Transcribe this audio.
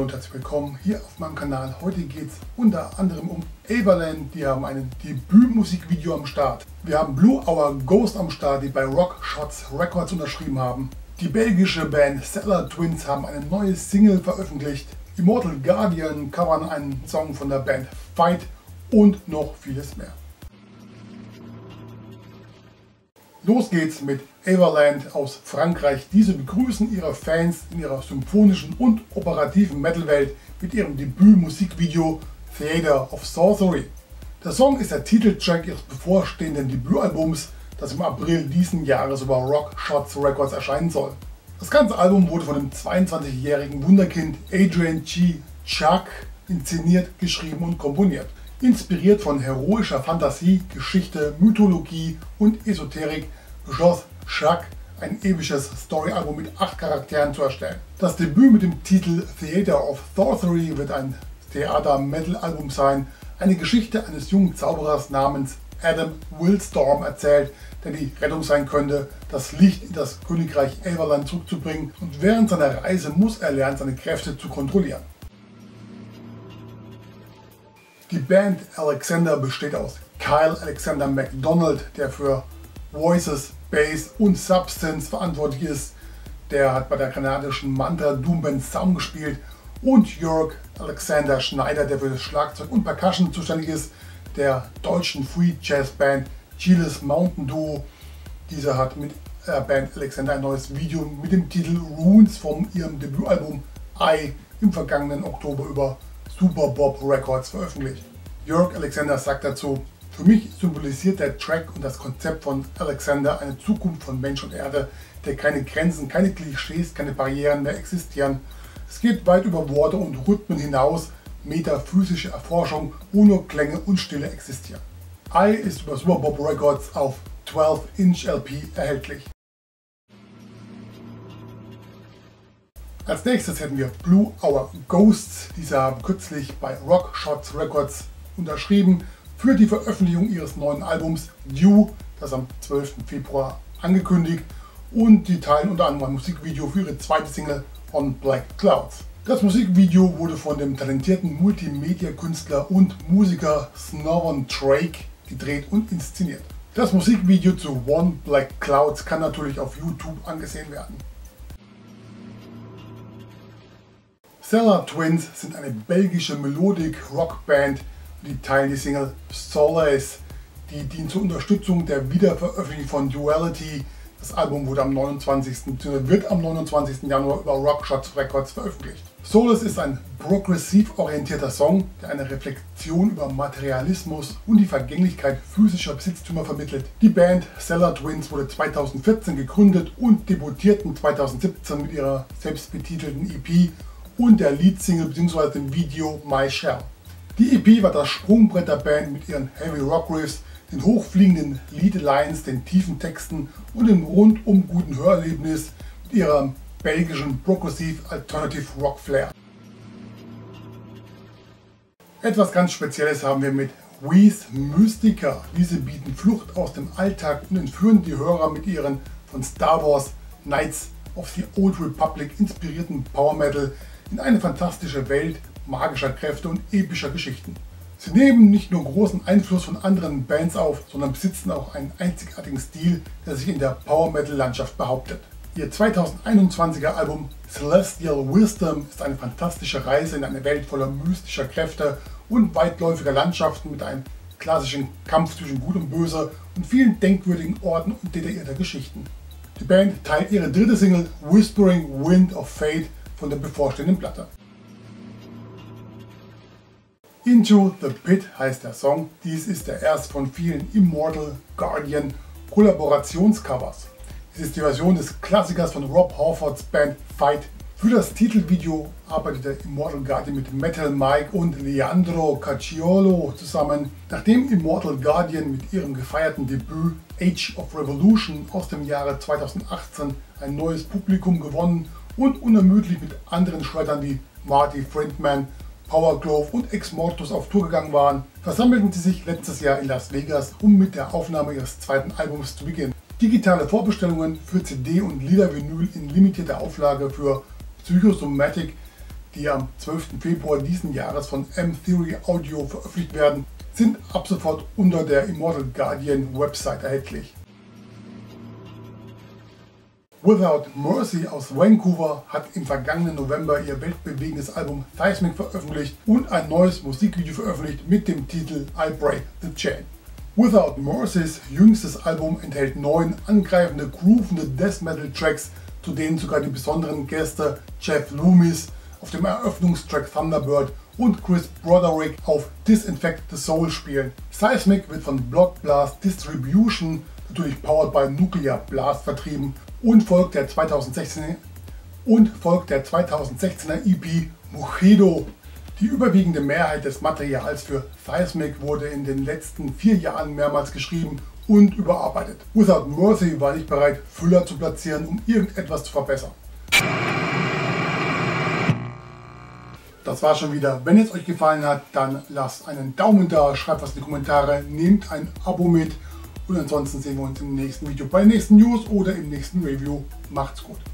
Hallo und herzlich willkommen hier auf meinem Kanal. Heute geht es unter anderem um Everland. Die haben ein Debütmusikvideo am Start. Wir haben Blue Hour Ghost am Start, die bei Rock Shots Records unterschrieben haben. Die belgische Band Cellar Twins haben eine neue Single veröffentlicht. Immortal Guardian covern einen Song von der Band Fight und noch vieles mehr. Los geht's mit Everland aus Frankreich. Diese begrüßen ihre Fans in ihrer symphonischen und operativen Metal-Welt mit ihrem Debütmusikvideo Theater of Sorcery. Der Song ist der Titeltrack ihres bevorstehenden Debütalbums, das im April diesen Jahres über Rock Shots Records erscheinen soll. Das ganze Album wurde von dem 22-jährigen Wunderkind Adrian G. Chuck inszeniert, geschrieben und komponiert. Inspiriert von heroischer Fantasie, Geschichte, Mythologie und Esoterik beschloss Chuck, ein episches Storyalbum mit 8 Charakteren zu erstellen. Das Debüt mit dem Titel Theater of Sorcery wird ein Theater-Metal-Album sein, eine Geschichte eines jungen Zauberers namens Adam Willstorm erzählt, der die Rettung sein könnte, das Licht in das Königreich Everland zurückzubringen, und während seiner Reise muss er lernen, seine Kräfte zu kontrollieren. Die Band Alexander besteht aus Kyle Alexander MacDonald, der für Voices, Bass und Substance verantwortlich ist. Der hat bei der kanadischen Mantra Doom Band Sound gespielt, und Jörg Alexander Schneider, der für das Schlagzeug und Percussion zuständig ist, der deutschen Free Jazz Band Chiles Mountain Duo. Dieser hat mit der Band Alexander ein neues Video mit dem Titel Runes von ihrem Debütalbum I im vergangenen Oktober über Super Bob Records veröffentlicht. Jörg Alexander sagt dazu: Für mich symbolisiert der Track und das Konzept von Alexander eine Zukunft von Mensch und Erde, der keine Grenzen, keine Klischees, keine Barrieren mehr existieren. Es geht weit über Worte und Rhythmen hinaus, metaphysische Erforschung, wo nur Klänge und Stille existieren. I ist über Super Bob Records auf 12-Inch LP erhältlich. Als nächstes hätten wir Blue Hour Ghosts. Diese haben kürzlich bei Rock Shots Records unterschrieben für die Veröffentlichung ihres neuen Albums Due, das am 12. Februar angekündigt, und die teilen unter anderem ein Musikvideo für ihre zweite Single On Black Clouds. Das Musikvideo wurde von dem talentierten Multimedia-Künstler und Musiker Snovan Drake gedreht und inszeniert. Das Musikvideo zu One Black Clouds kann natürlich auf YouTube angesehen werden. Cellar Twins sind eine belgische Melodic-Rock-Band, die teilen die Single Solace, die dient zur Unterstützung der Wiederveröffentlichung von Duality. Das Album wird am 29. Januar über Rock Shots Records veröffentlicht. Solace ist ein progressiv orientierter Song, der eine Reflexion über Materialismus und die Vergänglichkeit physischer Besitztümer vermittelt. Die Band Cellar Twins wurde 2014 gegründet und debütierten 2017 mit ihrer selbstbetitelten EP und der Leadsingle bzw. dem Video My Shell. Die EP war das Sprungbrett der Band mit ihren Heavy Rock Riffs, den hochfliegenden Lead-Lines, den tiefen Texten und dem rundum guten Hörerlebnis mit ihrem belgischen Progressive Alternative Rock Flair. Etwas ganz Spezielles haben wir mit Wheeze Mystica. Diese bieten Flucht aus dem Alltag und entführen die Hörer mit ihren von Star Wars Knights of the Old Republic inspirierten Power Metal in eine fantastische Welt magischer Kräfte und epischer Geschichten. Sie nehmen nicht nur großen Einfluss von anderen Bands auf, sondern besitzen auch einen einzigartigen Stil, der sich in der Power Metal Landschaft behauptet. Ihr 2021er Album Celestial Wisdom ist eine fantastische Reise in eine Welt voller mystischer Kräfte und weitläufiger Landschaften mit einem klassischen Kampf zwischen Gut und Böse und vielen denkwürdigen Orten und detaillierter Geschichten. Die Band teilt ihre dritte Single Whispering Wind of Fate von der bevorstehenden Platte. Into the Pit heißt der Song. Dies ist der erste von vielen Immortal Guardian Kollaborationscovers. Dies ist die Version des Klassikers von Rob Halfords Band Fight. Für das Titelvideo arbeitete Immortal Guardian mit Metal Mike und Leandro Cacciolo zusammen. Nachdem Immortal Guardian mit ihrem gefeierten Debüt Age of Revolution aus dem Jahre 2018 ein neues Publikum gewonnen und unermüdlich mit anderen Shreddern wie Marty Friedman, Power Glove und Ex Mortus auf Tour gegangen waren, versammelten sie sich letztes Jahr in Las Vegas, um mit der Aufnahme ihres zweiten Albums zu beginnen. Digitale Vorbestellungen für CD und Lila-Vinyl in limitierter Auflage für Psychosomatic die am 12. Februar diesen Jahres von M-Theory Audio veröffentlicht werden, sind ab sofort unter der Immortal Guardian Website erhältlich. Without Mercy aus Vancouver hat im vergangenen November ihr weltbewegendes Album Seismic veröffentlicht und ein neues Musikvideo veröffentlicht mit dem Titel I Break the Chain. Without Mercys jüngstes Album enthält 9 angreifende, groovende Death Metal Tracks, zu denen sogar die besonderen Gäste Jeff Loomis auf dem Eröffnungstrack Thunderbird und Chris Broderick auf Disinfect the Soul spielen. Seismic wird von Blood Blast Distribution, natürlich powered by Nuclear Blast, vertrieben und folgt der 2016er EP Mujedo. Die überwiegende Mehrheit des Materials für Seismic wurde in den letzten 4 Jahren mehrmals geschrieben und überarbeitet. Without Mercy war nicht bereit, Füller zu platzieren, um irgendetwas zu verbessern. Das war schon wieder. Wenn es euch gefallen hat, dann lasst einen Daumen da, schreibt was in die Kommentare, nehmt ein Abo mit und ansonsten sehen wir uns im nächsten Video bei den nächsten News oder im nächsten Review. Macht's gut.